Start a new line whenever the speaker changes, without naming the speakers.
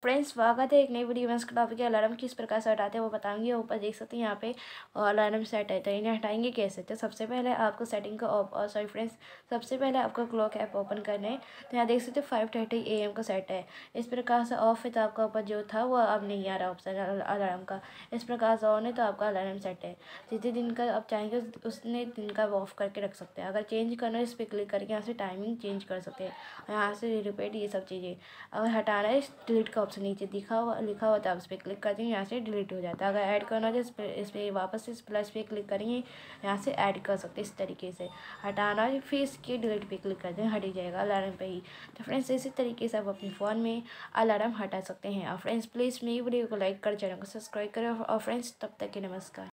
Friends स्वागत है एक नई वीडियो में। इसका टॉपिक है अलार्म किस प्रकार से हटाते हैं वो बताऊंगी। ऊपर देख सकते हैं यहाँ पे अलार्म सेट है, तो इन्हें हटाएंगे कैसे। तो सबसे पहले आपको सेटिंग का सबसे पहले आपको क्लॉक ऐप ओपन करना है। तो यहाँ देख सकते हो 5:30 AM का सेट है। इस प्रकार से ऑफ है तो आपका ऊपर जो था वो अब नहीं आ रहा ऑप्शन अलार्म का। इस प्रकार से ऑन है तो आपका अलार्म सेट है। जितने दिन का आप चाहेंगे उसने दिन का ऑफ करके रख सकते हैं। अगर चेंज करना है इस पर क्लिक करके यहाँ से टाइमिंग चेंज कर सकते हैं। यहाँ से रिपीट ये सब चीज़ें अगर हटाना है डिलीट का ऑप्शन नीचे लिखा हुआ था, उस पर क्लिक करते हैं, यहाँ से डिलीट हो जाता है। अगर ऐड करना है तो इस पर वापस से प्लस पे क्लिक करेंगे, यहाँ से ऐड कर सकते हैं। इस तरीके से हटाना है फिर इसके डिलीट पे क्लिक करते हैं, हट ही जाएगा अलार्म पे ही। तो फ्रेंड्स इसी तरीके से आप अपने फ़ोन में अलार्म हटा सकते हैं। और फ्रेंड्स प्लीज़ मेरी वीडियो को लाइक कर चैनल को सब्सक्राइब करें। और फ्रेंड्स तब तक के नमस्कार।